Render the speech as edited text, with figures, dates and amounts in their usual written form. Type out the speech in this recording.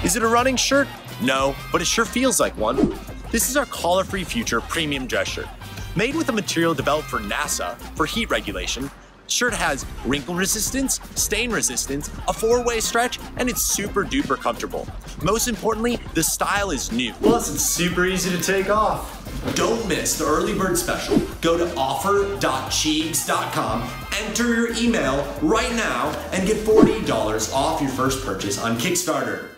Is it a running shirt? No, but it sure feels like one. This is our Collarfree Future premium dress shirt. Made with a material developed for NASA for heat regulation, the shirt has wrinkle resistance, stain resistance, a 4-way stretch, and it's super duper comfortable. Most importantly, the style is new. Plus, it's super easy to take off. Don't miss the early bird special. Go to offer.cheegs.com, enter your email right now, and get $40 off your first purchase on Kickstarter.